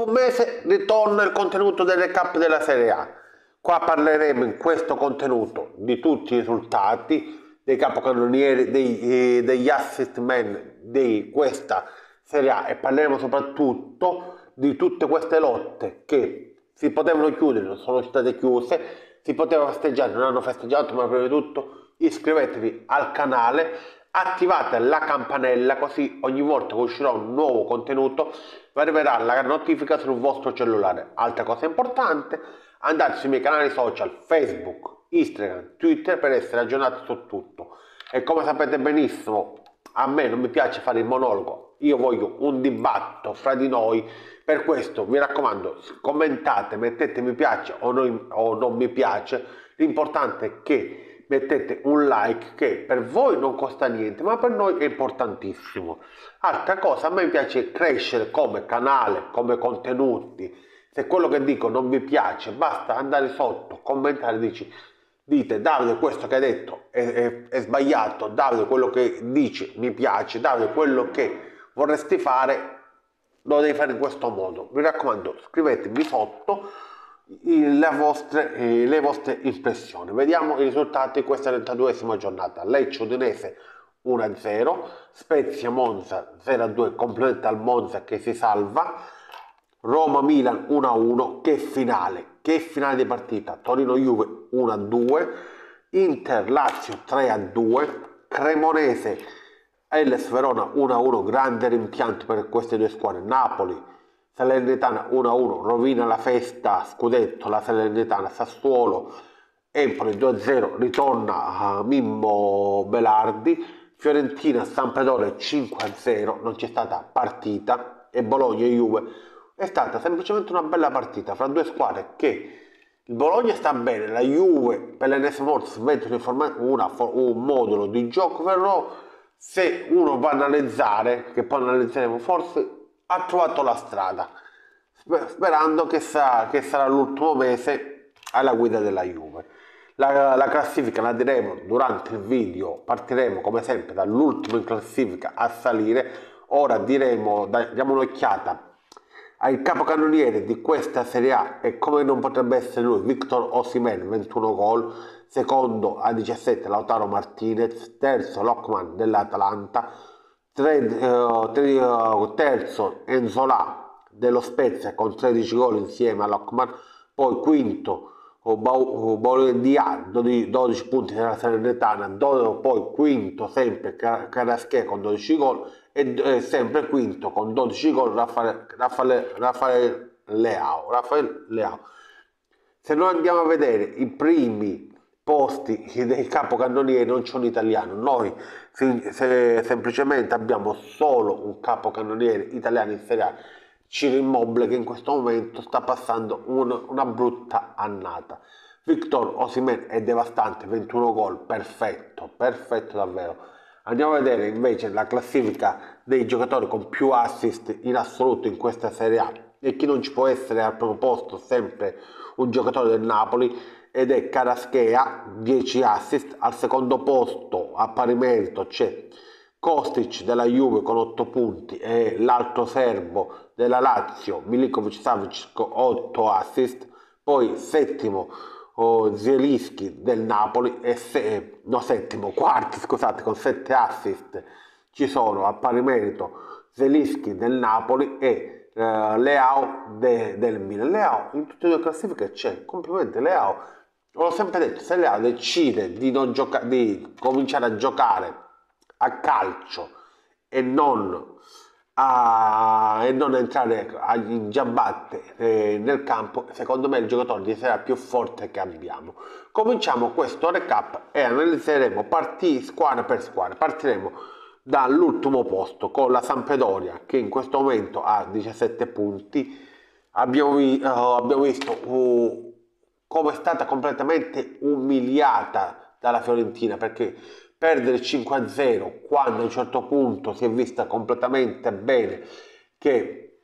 un mese ritorna il contenuto del recap della Serie A. Qua parleremo in questo contenuto di tutti i risultati, dei capocannonieri, degli assist man di questa Serie A, e parleremo soprattutto di tutte queste lotte che si potevano chiudere, non sono state chiuse, si poteva festeggiare, non hanno festeggiato, ma prima di tutto iscrivetevi al canale, attivate la campanella, così ogni volta che uscirà un nuovo contenuto vi arriverà la notifica sul vostro cellulare. Altra cosa importante, andate sui miei canali social Facebook, Instagram, Twitter per essere aggiornati su tutto. E come sapete benissimo, a me non mi piace fare il monologo, io voglio un dibattito fra di noi. Per questo vi raccomando, commentate, mettete mi piace o non mi piace. L'importante è che mettete un like, che per voi non costa niente ma per noi è importantissimo. Altra cosa, a me piace crescere come canale, come contenuti. Se quello che dico non vi piace, basta andare sotto, commentare, dite Davide questo che hai detto è sbagliato, Davide quello che dici mi piace, Davide quello che vorresti fare lo devi fare in questo modo. Vi raccomando, scrivetemi sotto le vostre impressioni. Vediamo i risultati di questa 32esima giornata. Lecce Udinese 1-0, Spezia Monza 0-2, complimenti al Monza che si salva. Roma Milan 1-1, che finale di partita. Torino Juve 1-2, Inter Lazio 3-2, Cremonese Hellas Verona 1-1, grande rimpianto per queste due squadre. Napoli Salernitana 1-1, rovina la festa scudetto la Salernitana. Sassuolo Empoli 2-0, ritorna Mimmo Belardi. Fiorentina Sampdoria 5-0, non c'è stata partita. E Bologna Juve è stata semplicemente una bella partita fra due squadre che il Bologna sta bene, la Juve per l'ennesima volta sventa un modulo di gioco, però se uno va a analizzare, che poi analizzeremo, forse ha trovato la strada, sperando che sarà l'ultimo mese alla guida della Juve. La classifica la diremo durante il video, partiremo come sempre dall'ultimo in classifica a salire. Ora diamo un'occhiata al capocannoniere di questa Serie A, e come non potrebbe essere lui, Victor Osimhen, 21 gol, secondo a 17 Lautaro Martinez, terzo Lockman dell'Atalanta, terzo Enzola dello Spezia con 13 gol insieme a Lockman, poi quinto Baudia 12 punti della Salernitana, poi quinto sempre Caraschè con 12 gol e sempre quinto con 12 gol Raffaele Leao. Se noi andiamo a vedere i primi posti dei capocannonieri, non c'è un italiano, noi semplicemente abbiamo solo un capocannoniere italiano in Serie A, Ciro Immobile, che in questo momento sta passando una brutta annata. Victor Osimhen è devastante, 21 gol, perfetto davvero. Andiamo a vedere invece la classifica dei giocatori con più assist in assoluto in questa Serie A, e chi non ci può essere al primo posto sempre un giocatore del Napoli, ed è Kvaratskhelia, 10 assist. Al secondo posto a pari merito c'è Kostic della Juve con 8 punti e l'altro serbo della Lazio Milinkovic-Savic con 8 assist. Poi settimo Zielinski del Napoli quarti con 7 assist ci sono a pari merito Zielinski del Napoli e Leao del Milan. Leao in tutte e due le classifiche c'è, complimenti Leao. L'ho sempre detto, se Leao decide di cominciare a giocare a calcio e non entrare in giabbatte nel campo, secondo me il giocatore sarà più forte che abbiamo. Cominciamo questo recap e analizzeremo squadra per squadra. Partiremo dall'ultimo posto con la Sampdoria, che in questo momento ha 17 punti. Abbiamo visto come è stata completamente umiliata dalla Fiorentina, perché perdere 5-0 quando a un certo punto si è vista completamente bene che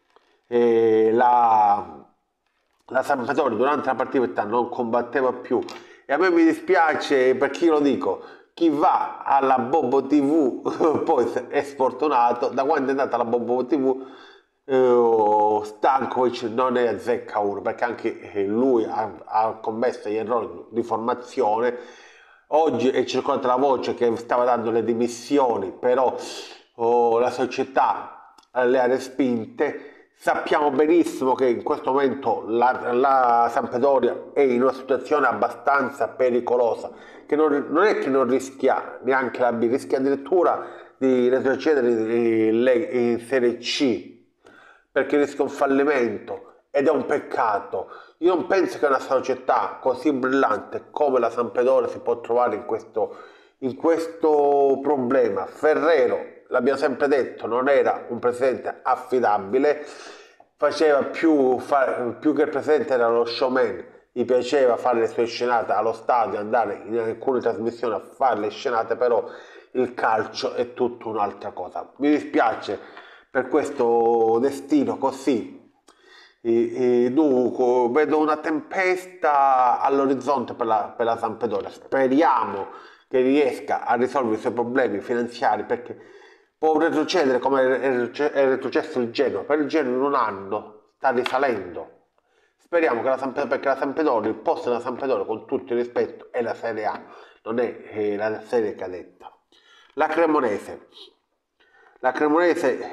la Sampdoria durante la partita non combatteva più. E a me mi dispiace, perché io lo dico, chi va alla Bobo TV poi è sfortunato. Da quando è andata la Bobo TV Stankovic non ne azzecca uno, perché anche lui ha commesso gli errori di formazione. Oggi è circolata la voce che stava dando le dimissioni, però la società le ha respinte. Sappiamo benissimo che in questo momento la Sampdoria è in una situazione abbastanza pericolosa, che non è che non rischia neanche la B, rischia addirittura di retrocedere in Serie C, perché rischia un fallimento ed è un peccato. Io non penso che una società così brillante come la Sampdoria si può trovare in questo problema. Ferrero, l'abbiamo sempre detto, non era un presidente affidabile, faceva più che il presidente, era lo showman, gli piaceva fare le sue scenate allo stadio, andare in alcune trasmissioni a fare le scenate, però il calcio è tutta un'altra cosa. Mi dispiace per questo destino così. Dunque, vedo una tempesta all'orizzonte per la Sampdoria. Speriamo che riesca a risolvere i suoi problemi finanziari, perché può retrocedere come è retrocesso il Genoa. Per il Genoa in un anno sta risalendo. Speriamo che perché la Sampdoria, il posto della Sampdoria, con tutto il rispetto, è la Serie A, non è la serie cadetta. La Cremonese. La Cremonese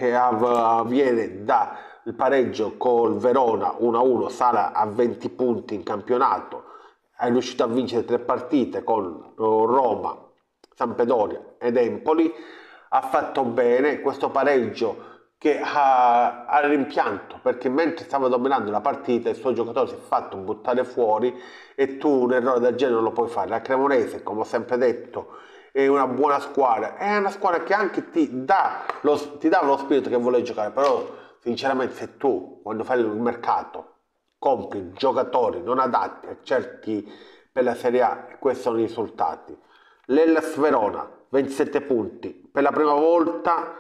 viene dal pareggio col Verona 1-1, sale a 20 punti in campionato, è riuscito a vincere 3 partite con Roma, Sampdoria ed Empoli. Ha fatto bene questo pareggio che ha rimpianto, perché mentre stava dominando la partita il suo giocatore si è fatto buttare fuori, e tu un errore del genere non lo puoi fare. La Cremonese, come ho sempre detto, è una buona squadra, è una squadra che anche ti dà lo spirito che vuole giocare, però sinceramente se tu quando fai il mercato compri giocatori non adatti a certi per la Serie A, questi sono i risultati. L'Hellas Verona 27 punti, per la prima volta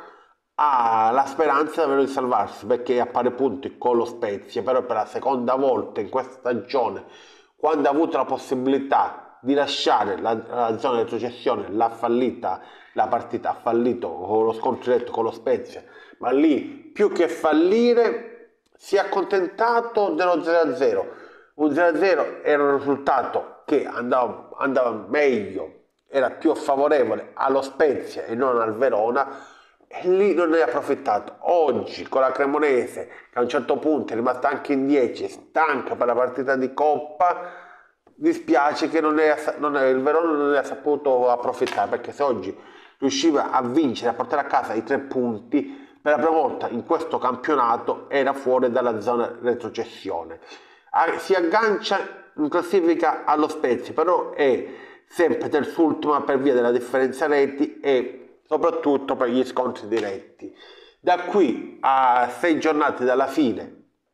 ha la speranza davvero di salvarsi, perché a pari punti con lo Spezia, però per la seconda volta in questa stagione, quando ha avuto la possibilità di lasciare la zona di retrocessione, l'ha fallita la partita, ha fallito con lo scontro diretto con lo Spezia, ma lì più che fallire si è accontentato dello 0-0. Un 0-0 era un risultato che andava meglio, era più favorevole allo Spezia e non al Verona, e lì non ne ha approfittato. Oggi con la Cremonese, che a un certo punto è rimasta anche in 10, stanca per la partita di Coppa, dispiace che il Verona non ne ha saputo approfittare, perché se oggi riusciva a vincere, a portare a casa i 3 punti, per la prima volta in questo campionato era fuori dalla zona retrocessione. Si aggancia in classifica allo Spezia, però è sempre terzultima per via della differenza reti e soprattutto per gli scontri diretti. Da qui a 6 giornate dalla fine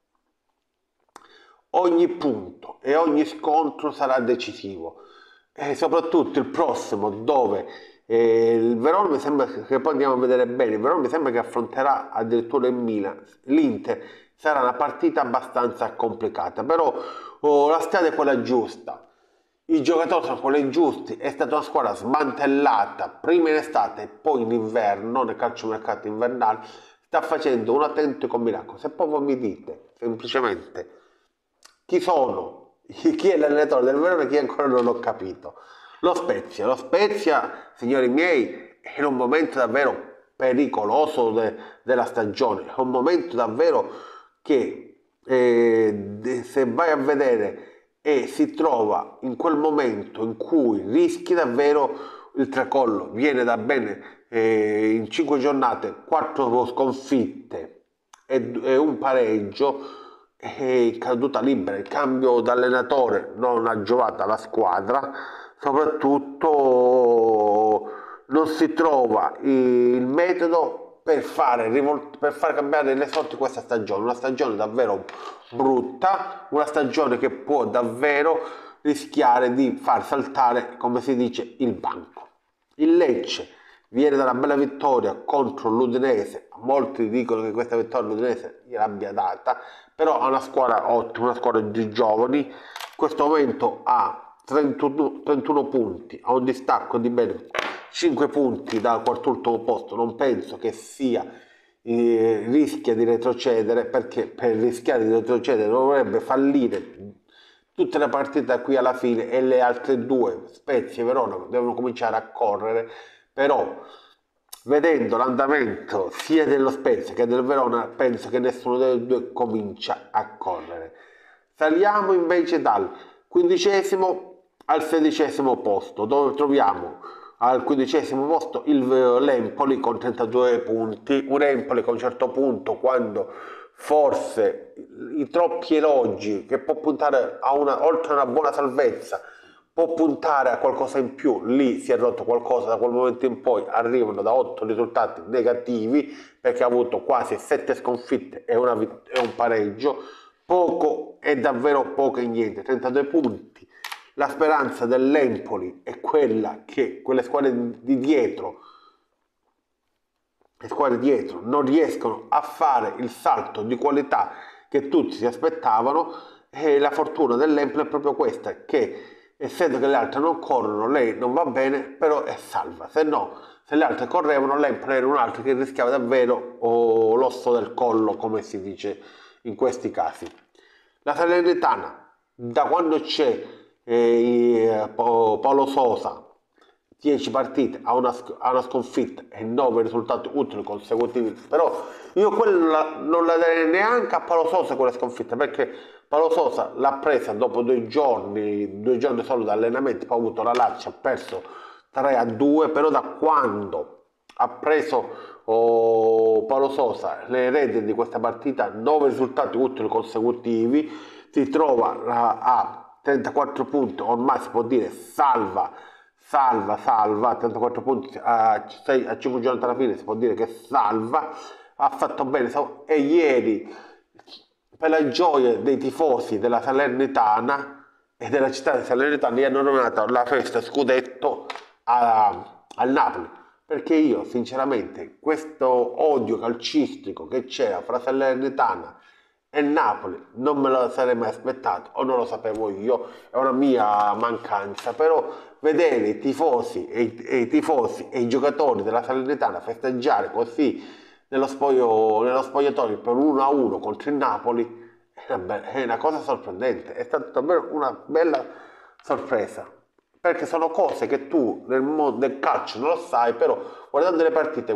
ogni punto e ogni scontro sarà decisivo, e soprattutto il prossimo, dove il Verona mi sembra che poi andiamo a vedere bene, il Verona mi sembra che affronterà addirittura il Milan, l'Inter sarà una partita abbastanza complicata, però la strada è quella giusta. I giocatori sono quelli giusti, è stata una squadra smantellata prima in estate e poi in inverno, nel calciomercato invernale, sta facendo un autentico miracolo. Se poi voi mi dite semplicemente chi sono, chi è l'allenatore del Verona, chi ancora non l'ho capito. Lo Spezia, signori miei, è un momento davvero pericoloso della stagione, è un momento davvero che se vai a vedere e si trova in quel momento in cui rischi davvero il tracollo, viene da bene in 5 giornate 4 sconfitte e un pareggio, e caduta libera. Il cambio d'allenatore non ha giovato alla squadra, soprattutto non si trova il metodo per fare cambiare le sorti questa stagione, una stagione davvero brutta, una stagione che può davvero rischiare di far saltare, come si dice, il banco. Il Lecce viene da una bella vittoria contro l'Udinese, molti dicono che questa vittoria l'Udinese gliel'abbia data, però ha una squadra ottima, una squadra di giovani, in questo momento ha 31 punti, ha un distacco di ben 5 punti dal quart'ultimo posto, non penso che sia rischia di retrocedere, perché per rischiare di retrocedere dovrebbe fallire tutte le partite da qui alla fine e le altre due, Spezia e Verona, devono cominciare a correre, però vedendo l'andamento sia dello Spezia che del Verona penso che nessuno dei due comincia a correre. Saliamo invece dal 15° al 16° posto, dove troviamo al 15° posto l'Empoli con 32 punti, un Empoli che a un certo punto, quando forse i troppi elogi che può puntare a oltre a una buona salvezza, può puntare a qualcosa in più, lì si è rotto qualcosa, da quel momento in poi arrivano da 8 risultati negativi, perché ha avuto quasi 7 sconfitte e un pareggio, poco è davvero poco e niente, 32 punti. La speranza dell'Empoli è quella che quelle squadre di dietro, le squadre dietro non riescono a fare il salto di qualità che tutti si aspettavano, e la fortuna dell'Empoli è proprio questa, che essendo che le altre non corrono, lei non va bene, però è salva. Se no, se le altre correvano, l'Empoli era un altro che rischiava davvero l'osso del collo, come si dice in questi casi. La Salernitana, da quando c'è Paolo Sosa, 10 partite a una sconfitta e 9 risultati utili consecutivi, però io quella non la darei neanche a Paolo Sosa, quella sconfitta, perché Paolo Sosa l'ha presa dopo 2 giorni solo di allenamento, poi ha avuto la Lazio, ha perso 3-2, però da quando ha preso Paolo Sosa le redini di questa partita, 9 risultati utili consecutivi, si trova a 34 punti, ormai si può dire salva, 34 punti a 5 giorni dalla fine, si può dire che salva, ha fatto bene, e ieri, per la gioia dei tifosi della Salernitana e della città di Salernitana, gli hanno donato la festa scudetto al Napoli, perché io sinceramente questo odio calcistico che c'era fra Salernitana e Napoli non me lo sarei mai aspettato, o non lo sapevo io, è una mia mancanza, però vedere i tifosi e i giocatori della Salernitana festeggiare così nello spogliatoio per 1-1 contro il Napoli è una cosa sorprendente, è stata davvero una bella sorpresa, perché sono cose che tu nel mondo del calcio non lo sai, però guardando le partite,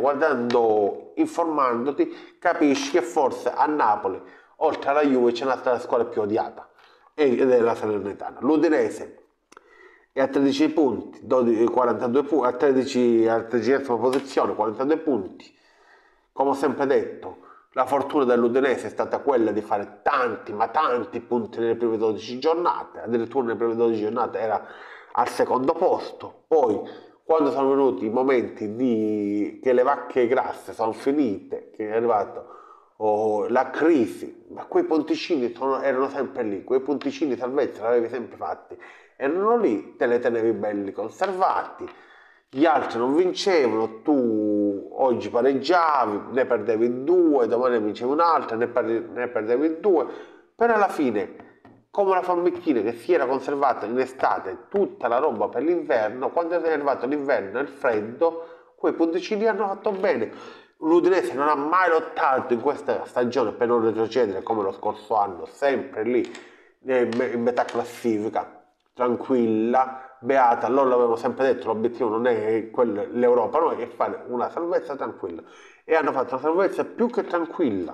informandoti, capisci che forse a Napoli, oltre alla Juve, c'è un'altra squadra più odiata, ed è la Salernitana. L'Udinese è a 13 punti, 42 punti, a 13esima posizione, 42 punti. Come ho sempre detto, la fortuna dell'Udinese è stata quella di fare tanti, ma tanti punti nelle prime 12 giornate, addirittura nelle prime 12 giornate era al secondo posto. Poi, quando sono venuti i momenti che le vacche grasse sono finite, che è arrivato la crisi, ma quei punticini erano sempre lì, quei punticini salvezza li avevi sempre fatti, erano lì, te le tenevi belli conservati, gli altri non vincevano, tu oggi pareggiavi, ne perdevi 2, domani ne vincevi un'altra, ne perdevi 2, però alla fine, come una formichina che si era conservata in estate tutta la roba per l'inverno, quando è arrivato l'inverno e il freddo, quei punticini hanno fatto bene. L'Udinese non ha mai lottato in questa stagione per non retrocedere come lo scorso anno, sempre lì in metà classifica, tranquilla, beata. Loro l'avevano sempre detto, l'obiettivo non è l'Europa, no, è fare una salvezza tranquilla, e hanno fatto una salvezza più che tranquilla.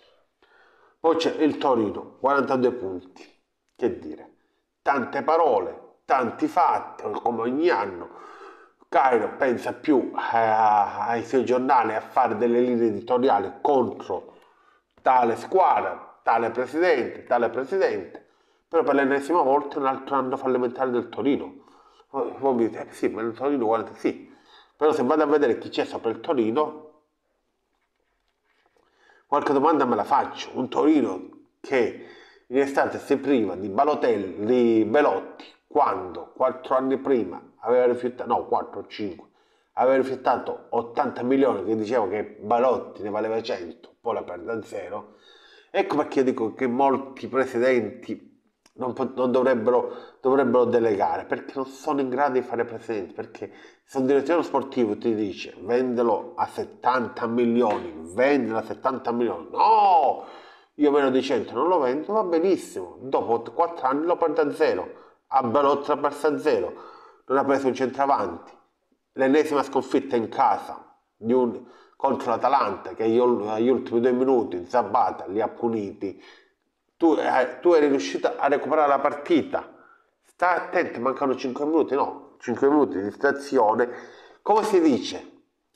Poi c'è il Torino, 42 punti, che dire, tante parole, tanti fatti, come ogni anno. Cairo pensa più ai suoi giornali, a fare delle linee editoriali contro tale squadra, tale presidente, però per l'ennesima volta un altro anno fallimentare del Torino. Voi mi dite, sì, ma il Torino, guarda, sì, però se vado a vedere chi c'è sopra il Torino, qualche domanda me la faccio. Un Torino che in estate si priva di Balotelli, di Belotti, quando 4 anni prima aveva rifiutato, no, 4 o 5, aveva rifiutato 80 milioni, che diceva che Balotti ne valeva 100, poi la perde a 0. Ecco perché io dico che molti presidenti non dovrebbero delegare, perché non sono in grado di fare presenti, perché se un direttore sportivo ti dice vendelo a 70 milioni, vendelo a 70 milioni, no, io meno di 100 non lo vendo, va benissimo, dopo 4 anni lo prendo a zero, a Belotti l'ha perso a zero, non ha preso un centravanti, l'ennesima sconfitta in casa contro l'Atalanta, che agli ultimi 2 minuti Zapata li ha puniti. Tu eri riuscito a recuperare la partita. Stai attento, mancano 5 minuti, no, 5 minuti di distrazione. Come si dice?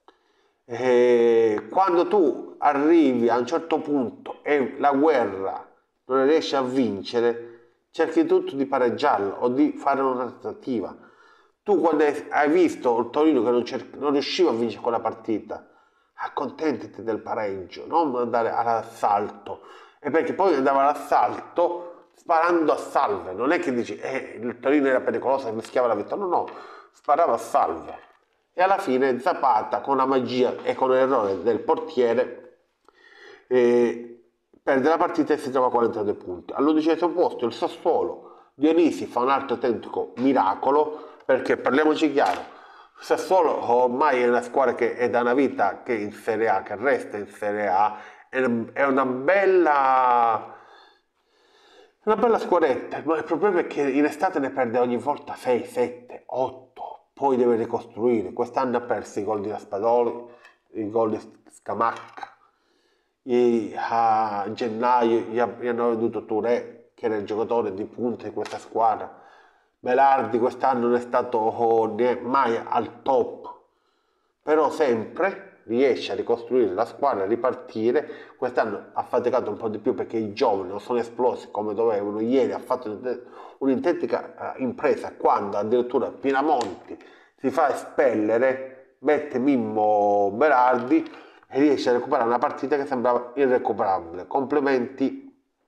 Quando tu arrivi a un certo punto e la guerra non riesci a vincere, cerchi tutto di pareggiarla o di fare una trattativa. Tu quando hai visto il Torino che non riusciva a vincere quella partita, accontentati del pareggio, non andare all'assalto. E perché poi andava all'assalto sparando a salve, non è che dici il Torino era pericoloso e rischiava la vittoria, no, sparava a salve. E alla fine Zapata con la magia e con l'errore del portiere perde la partita e si trova a 42 punti. All'11° posto il Sassuolo, Dionisi fa un altro autentico miracolo, perché parliamoci chiaro, Sassuolo ormai è una squadra che è da una vita che è in Serie A, che resta in Serie A, è una bella squadretta, ma il problema è che in estate ne perde ogni volta 6, 7, 8, poi deve ricostruire. Quest'anno ha perso i gol di Raspadori, i gol di Scamacca, a gennaio gli hanno venduto Touré, che era il giocatore di punta di questa squadra. Belardi quest'anno non è stato mai al top, però sempre riesce a ricostruire la squadra, a ripartire. Quest'anno ha faticato un po' di più perché i giovani non sono esplosi come dovevano. Ieri ha fatto un'intensica impresa quando addirittura Pinamonti si fa espellere, mette Mimmo Berardi e riesce a recuperare una partita che sembrava irrecuperabile. Complimenti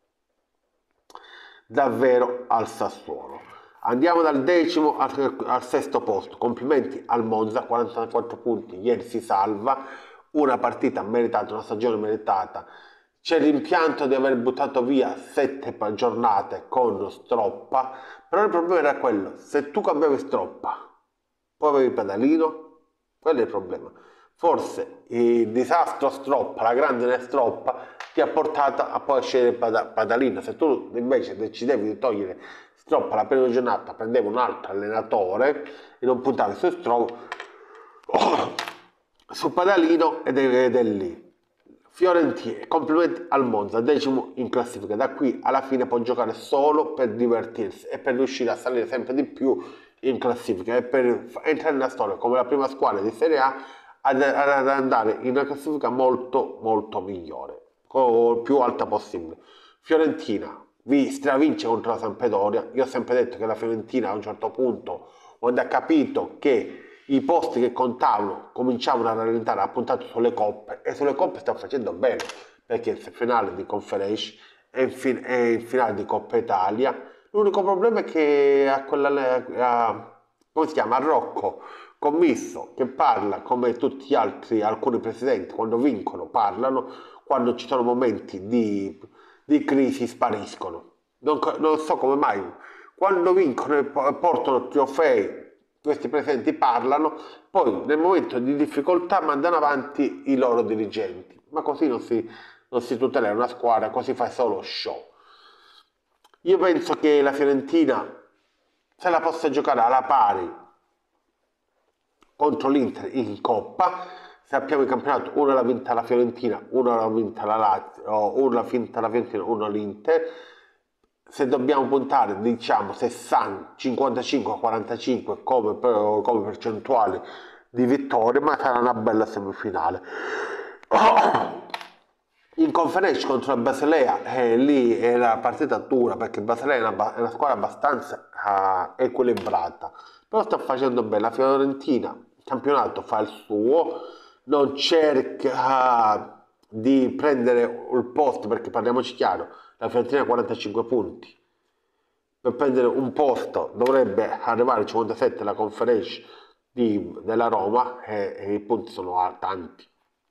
davvero al Sassuolo. Andiamo dal 10° al 6° posto. Complimenti al Monza, 44 punti, ieri si salva, una partita meritata, una stagione meritata. C'è l'impianto di aver buttato via 7 giornate con Stroppa, però il problema era quello: se tu cambiavi Stroppa, poi avevi Pedalino, quello è il problema. Forse il disastro Stroppa, la grande Stroppa, ti ha portato a poi scegliere Padalino. Se tu invece decidevi di togliere Stroppa la prima giornata, prendevi un altro allenatore e non puntavi su Stroppa, su Padalino, ed è lì. Fiorentina, complimenti al Monza, 10° in classifica. Da qui alla fine può giocare solo per divertirsi e per riuscire a salire sempre di più in classifica e per entrare nella storia come la prima squadra di Serie A ad andare in una classifica molto molto migliore, più alta possibile. Fiorentina stravince contro la Sampdoria. Io ho sempre detto che la Fiorentina a un certo punto, quando ha capito che i posti che contavano cominciavano a rallentare, ha puntato sulle coppe, e sulle coppe sta facendo bene, perché il finale di Conference è in finale di Coppa Italia. L'unico problema è che come si chiama, a Rocco Commisso, che parla come tutti gli altri, alcuni presidenti, quando vincono parlano, quando ci sono momenti di crisi spariscono. Non so come mai, quando vincono e portano trofei, questi presidenti parlano, poi nel momento di difficoltà mandano avanti i loro dirigenti. Ma così non si tutela una squadra, così fai solo show. Io penso che la Fiorentina se la possa giocare alla pari contro l'Inter in Coppa. Sappiamo il campionato, uno l'ha vinta la Fiorentina, uno l'ha vinta la Lazio, uno l'ha vinta la Fiorentina, uno l'Inter. Se dobbiamo puntare, diciamo 60, 55-45 come percentuale di vittorie, ma sarà una bella semifinale. In Conference contro la Basilea, lì è la partita dura, perché Basilea è una squadra abbastanza equilibrata, però sta facendo bene. La Fiorentina, il campionato fa il suo, non cerca di prendere il posto, perché parliamoci chiaro, la Fiorentina ha 45 punti, per prendere un posto dovrebbe arrivare a 57 la Conference della Roma, e i punti sono tanti.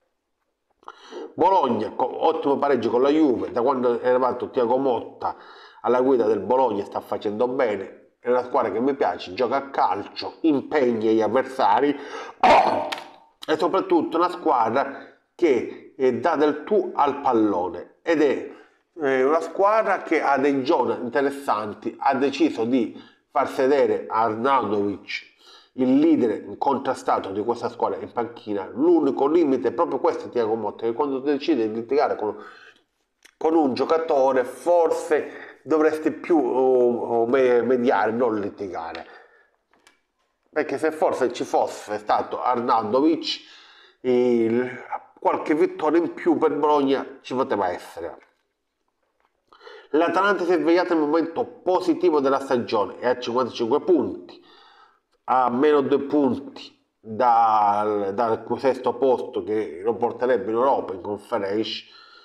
Bologna, ottimo pareggio con la Juve, da quando è arrivato Thiago Motta alla guida del Bologna sta facendo bene, è una squadra che mi piace, gioca a calcio, impegna gli avversari e soprattutto una squadra che dà del tu al pallone ed è una squadra che ha dei giovani interessanti, ha deciso di far sedere Arnautovic, il leader incontrastato di questa squadra in panchina. L'unico limite è proprio questo, Thiago Motta, che quando decide di litigare con un giocatore forse dovresti più mediare, non litigare, perché se forse ci fosse stato Arnautovic qualche vittoria in più per Bologna ci poteva essere. L'Atalanta si è svegliata nel momento positivo della stagione, è a 55 punti, a meno 2 punti dal sesto posto che lo porterebbe in Europa, in Conference.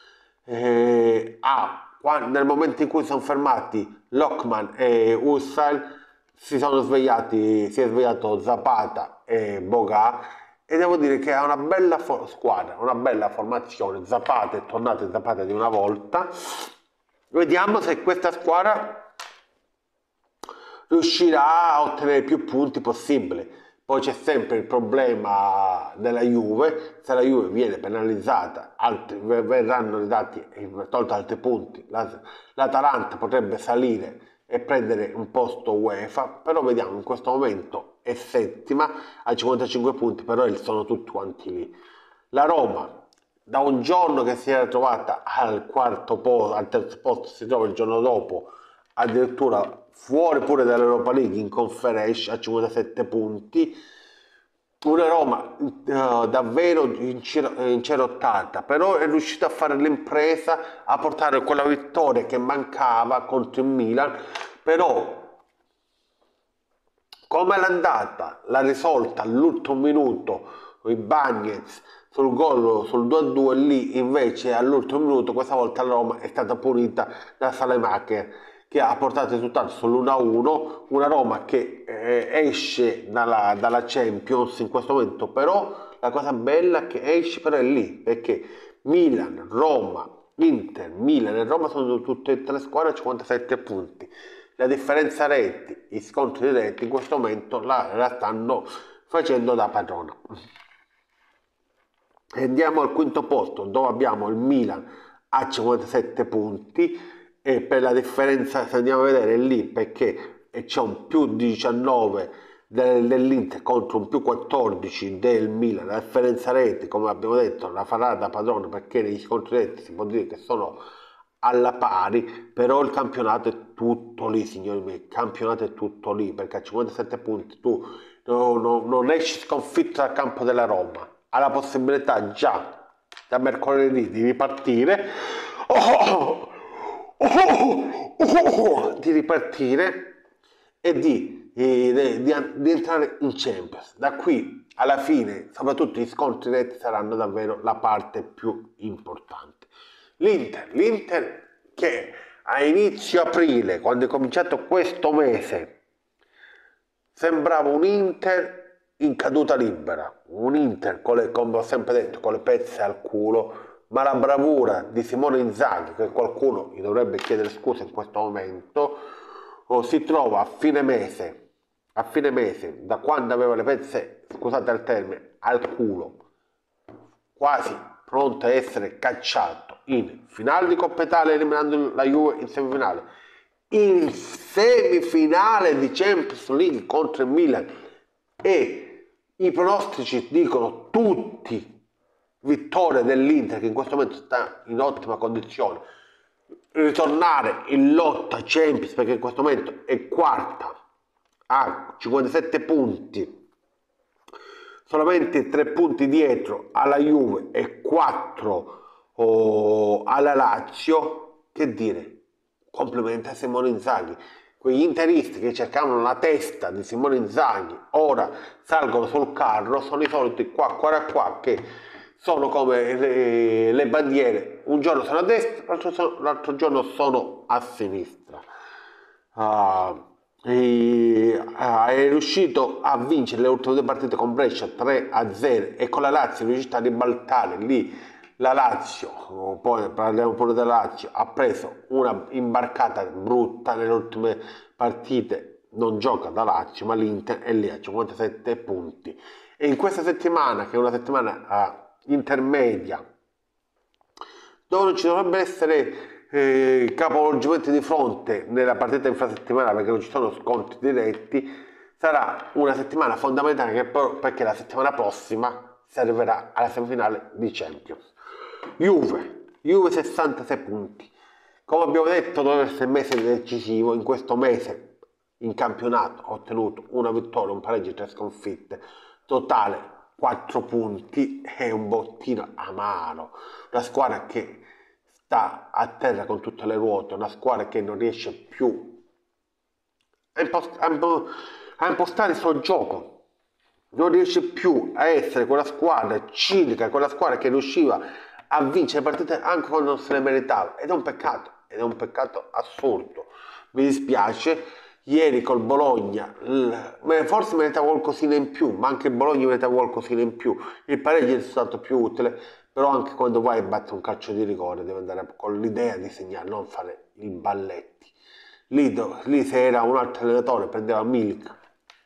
Nel momento in cui sono fermati Lockman e Ussal, si è svegliato Zapata e Boga, e devo dire che ha una bella squadra, una bella formazione. Zapata è tornato Zapata di una volta. Vediamo se questa squadra riuscirà a ottenere più punti possibile. Poi c'è sempre il problema della Juve, se la Juve viene penalizzata verranno ridati tolti altri punti, l'Atalanta potrebbe salire e prendere un posto UEFA, però vediamo, in questo momento è settima a 55 punti, però sono tutti quanti lì. La Roma, da un giorno che si era trovata al quarto posto, al terzo posto, si trova il giorno dopo addirittura fuori pure dall'Europa League in Conference a 57 punti. Una Roma davvero incerottata, però è riuscita a fare l'impresa, a portare quella vittoria che mancava contro il Milan. Però come l'è andata? L'ha risolta all'ultimo minuto i Bagnets sul gol, sul 2-2. Lì invece all'ultimo minuto questa volta la Roma è stata punita da Salemaker, che ha portato il risultato sull'1-1. Una Roma che esce dalla Champions in questo momento, però la cosa bella è che esce, però è lì, perché Milan, Roma, Inter, Milan e Roma sono tutte e tre squadre a 57 punti. La differenza reti, i scontri diretti in questo momento la stanno facendo da padrona. Andiamo al quinto posto, dove abbiamo il Milan a 57 punti, e per la differenza, se andiamo a vedere, è lì perché c'è un più 19 dell'Inter contro un più 14 del Milan. La differenza reti, come abbiamo detto, la farà da padrone, perché negli scontri diretti si può dire che sono alla pari, però il campionato è tutto lì, signori miei, il campionato è tutto lì, perché a 57 punti tu non esci sconfitto dal campo della Roma, ha la possibilità già da mercoledì di ripartire, e di entrare in Champions. Da qui alla fine, soprattutto gli scontri diretti saranno davvero la parte più importante. L'Inter che a inizio aprile, quando è cominciato questo mese, sembrava un Inter in caduta libera, un Inter come ho sempre detto, con le pezze al culo, ma la bravura di Simone Inzaghi, che qualcuno gli dovrebbe chiedere scusa in questo momento, si trova a fine mese, da quando aveva le pezze, scusate il termine, al culo, quasi pronto a essere cacciato in finale di Coppa Italia, eliminando la Juve in semifinale, in semifinale di Champions League contro il Milan, e i pronostici dicono tutti vittoria dell'Inter, che in questo momento sta in ottima condizione, ritornare in lotta Champions, perché in questo momento è quarta a 57 punti, solamente 3 punti dietro alla Juve e 4 alla Lazio. Che dire, complimenti a Simone Inzaghi. Quegli interisti che cercavano la testa di Simone Inzaghi ora salgono sul carro, sono i soliti qua che sono come le bandiere, un giorno sono a destra, l'altro giorno sono a sinistra. È riuscito a vincere le ultime due partite con Brescia 3-0, e con la Lazio è riuscito a ribaltare lì La Lazio, poi parliamo pure della Lazio, ha preso una imbarcata brutta nelle ultime partite, non gioca da Lazio, ma l'Inter è lì a 57 punti. E in questa settimana, che è una settimana intermedia, dove non ci dovrebbe essere capovolgimenti di fronte nella partita infrasettimana perché non ci sono scontri diretti, sarà una settimana fondamentale perché la settimana prossima servirà alla semifinale di Champions. Juve 66 punti. Come abbiamo detto, deve essere il mese decisivo. In questo mese in campionato ha ottenuto una vittoria, un pareggio e 3 sconfitte. Totale 4 punti è un bottino amaro. Una squadra che sta a terra con tutte le ruote, una squadra che non riesce più a impostare il suo gioco, non riesce più a essere quella squadra cinica, quella squadra che riusciva a vincere partite anche quando non se le meritava, ed è un peccato assurdo. Mi dispiace. Ieri col Bologna forse meritava qualcosina in più, ma anche il Bologna meritava qualcosina in più. Il pareggio è stato più utile, però anche quando vai a battere un calcio di rigore devi andare con l'idea di segnare, non fare i balletti. Lì se era un altro allenatore prendeva Milik,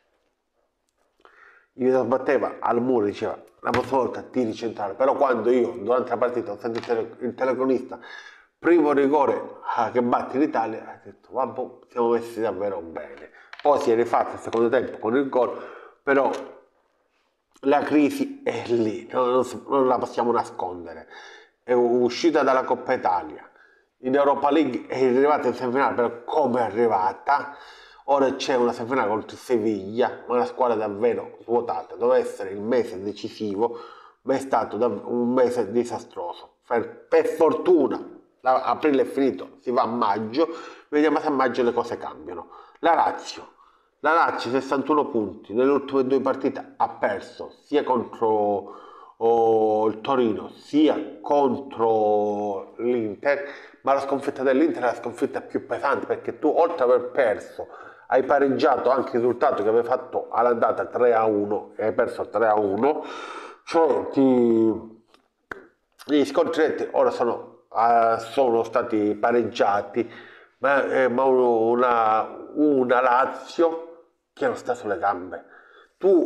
gli sbatteva al muro, diceva la prossima volta tiri centrale. Però quando io durante la partita ho sentito il telecronista primo rigore che batte in Italia, ho detto vabbè, siamo messi davvero bene. Poi si è rifatto il secondo tempo con il gol, però la crisi è lì, non la possiamo nascondere. È uscita dalla Coppa Italia, in Europa League è arrivata in semifinale, però come è arrivata? Ora c'è una semifinale contro il Seviglia, ma una squadra davvero svuotata. Doveva essere il mese decisivo, ma è stato un mese disastroso. Per fortuna aprile è finito, si va a maggio, vediamo se a maggio le cose cambiano. La Lazio 61 punti, nelle ultime 2 partite ha perso sia contro il Torino sia contro l'Inter, ma la sconfitta dell'Inter è la sconfitta più pesante perché tu oltre ad aver perso hai pareggiato anche il risultato che avevi fatto all'andata 3-1 e hai perso 3-1, cioè gli scontri diretti ora sono stati pareggiati, ma una Lazio che non sta sulle gambe. Tu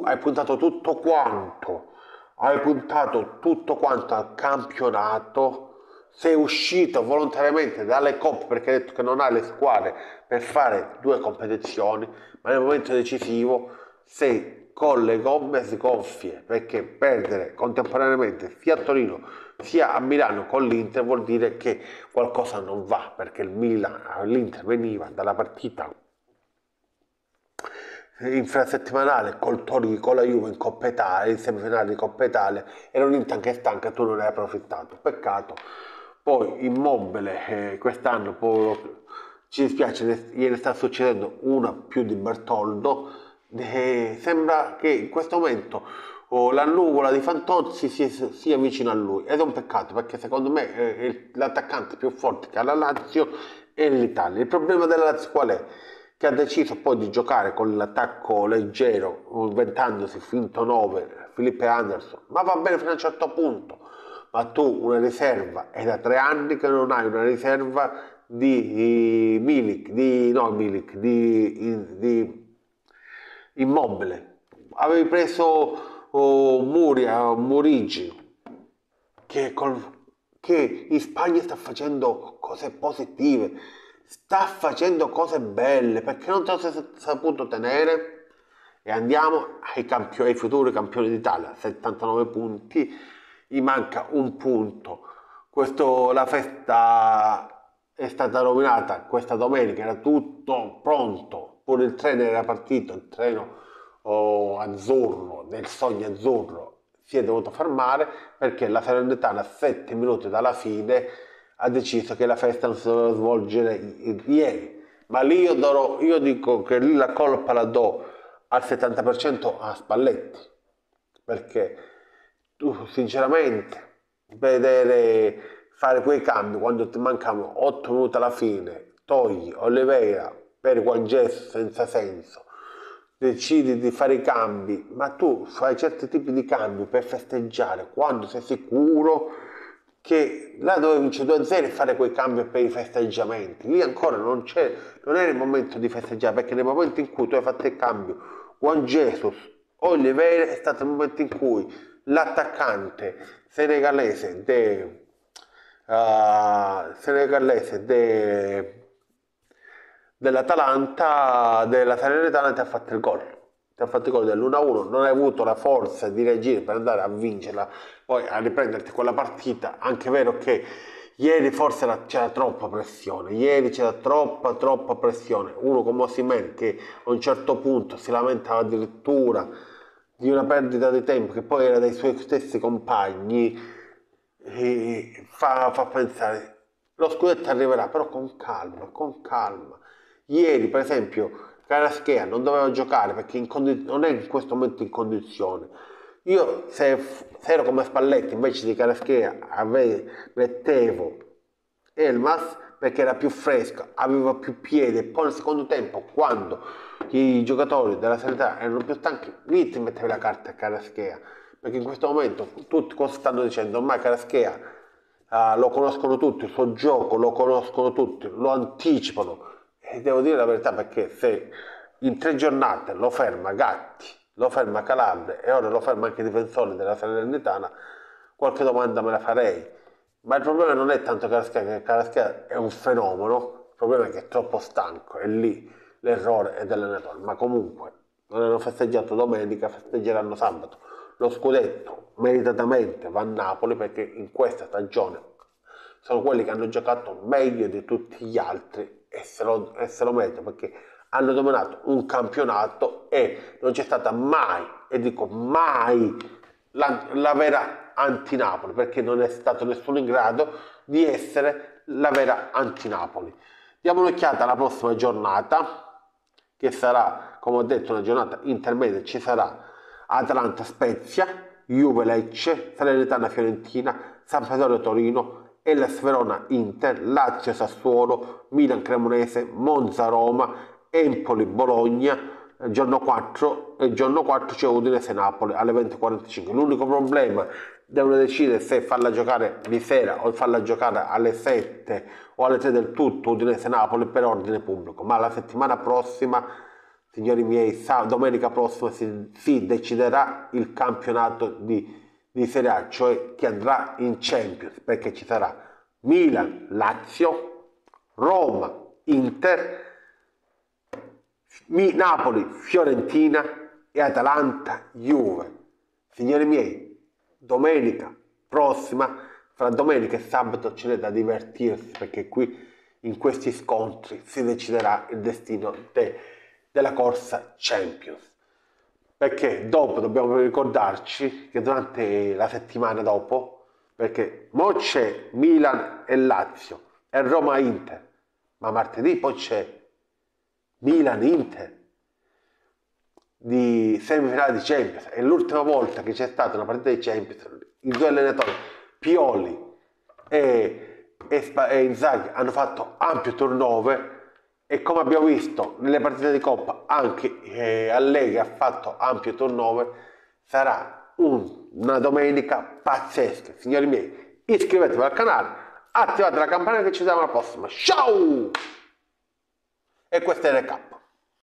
hai puntato tutto quanto al campionato, sei uscito volontariamente dalle coppe perché hai detto che non hai le squadre per fare 2 competizioni, ma nel momento decisivo sei con le gomme sgonfie perché perdere contemporaneamente sia a Torino sia a Milano con l'Inter vuol dire che qualcosa non va perché l'Inter veniva dalla partita infrasettimanale col Torino, con la Juve in Coppa Italia, in semifinale di Coppa Italia, e l'Inter che è stanca e tu non ne hai approfittato. Peccato. Poi Immobile quest'anno ci dispiace, gliene sta succedendo una più di Bertoldo. Sembra che in questo momento la nuvola di Fantozzi sia vicino a lui ed è un peccato perché secondo me l'attaccante più forte che ha la Lazio è l'Italia. Il problema della Lazio qual è? Che ha deciso poi di giocare con l'attacco leggero, inventandosi finto 9, Felipe Anderson, ma va bene fino a un certo punto, ma tu una riserva, è da 3 anni che non hai una riserva di di Immobile. Avevi preso Murigi, che in Spagna sta facendo cose positive, sta facendo cose belle, perché non te lo sei saputo tenere? E andiamo ai futuri campioni d'Italia, 79 punti, gli manca un punto. La festa è stata rovinata questa domenica, era tutto pronto, pure il treno era partito, il treno azzurro, del sogno azzurro, si è dovuto fermare perché la Salernitana a 7 minuti dalla fine ha deciso che la festa non si doveva svolgere ieri. Ma lì io dico che lì la colpa la do al 70% a Spalletti, perché tu sinceramente vedere fare quei cambi quando ti mancavano 8 minuti alla fine, togli Oliveira per quel gesto senza senso, decidi di fare i cambi, ma tu fai certi tipi di cambi per festeggiare quando sei sicuro che là dove vince 2-0 e fare quei cambi per i festeggiamenti. Lì ancora non era il momento di festeggiare, perché nel momento in cui tu hai fatto il cambio Juan Jesus, Oliveira, è stato il momento in cui l'attaccante dell'Atalanta, della Salernitana, ti ha fatto il gol. Ti ha fatto il gol dell'1-1, non hai avuto la forza di reagire per andare a vincerla, poi a riprenderti quella partita. Anche vero che ieri forse c'era troppa pressione, troppa pressione. Uno come Osimhen che a un certo punto si lamentava addirittura di una perdita di tempo che poi era dai suoi stessi compagni, e fa pensare lo scudetto arriverà, però con calma, con calma. Ieri per esempio Kvaratskhelia non doveva giocare perché non è in questo momento in condizione. Io se ero come Spalletti, invece di Kvaratskhelia mettevo Elmas perché era più fresco, aveva più piede, e poi nel secondo tempo quando i giocatori della Sanità erano più stanchi, lì ti mettevi la carta a Kvaratskhelia, perché in questo momento tutti cosa stanno dicendo? Ormai Kvaratskhelia lo conoscono tutti, il suo gioco lo conoscono tutti, lo anticipano. E devo dire la verità, perché se in 3 giornate lo ferma Gatti, lo ferma Calabria e ora lo ferma anche i difensori della Salernitana, qualche domanda me la farei. Ma il problema non è tanto che Kvaratskhelia è un fenomeno, il problema è che è troppo stanco, e lì l'errore è dell'allenatore. Ma comunque non hanno festeggiato domenica, festeggeranno sabato. Lo scudetto meritatamente va a Napoli, perché in questa stagione sono quelli che hanno giocato meglio di tutti gli altri e se lo meritano, perché hanno dominato un campionato e non c'è stata mai, e dico mai, la vera anti-Napoli, perché non è stato nessuno in grado di essere la vera anti-Napoli. Diamo un'occhiata alla prossima giornata, che sarà, come ho detto, una giornata intermedia. Ci sarà Atalanta-Spezia, Juve-Lecce, Salernitana-Fiorentina, Sampdoria-Torino, Hellas Verona-Inter, Lazio-Sassuolo, Milan-Cremonese, Monza-Roma, Empoli-Bologna. Giorno 4 c'è Udinese-Napoli alle 20:45. L'unico problema, devono decidere se farla giocare di sera o farla giocare alle 7 o alle 3 del tutto Udinese-Napoli per ordine pubblico. Ma la settimana prossima, signori miei, domenica prossima si deciderà il campionato di Serie A, cioè chi andrà in Champions, perché ci sarà Milan-Lazio, Roma-Inter, Napoli, Fiorentina e Atalanta, Juve. Signori miei, domenica prossima, fra domenica e sabato ce n'è da divertirsi, perché qui in questi scontri si deciderà il destino della corsa Champions. Perché dopo dobbiamo ricordarci che durante la settimana dopo, perché mo c'è Milan e Lazio e Roma-Inter, ma martedì poi c'è Milan-Inter di semifinale di Champions. È l'ultima volta che c'è stata una partita di Champions. I due allenatori Pioli e Inzaghi hanno fatto ampio turnover, e come abbiamo visto nelle partite di Coppa anche Allegri ha fatto ampio turnover. Sarà una domenica pazzesca. Signori miei, iscrivetevi al canale, attivate la campanella, che ci vediamo alla prossima. Ciao! E questo è il recap.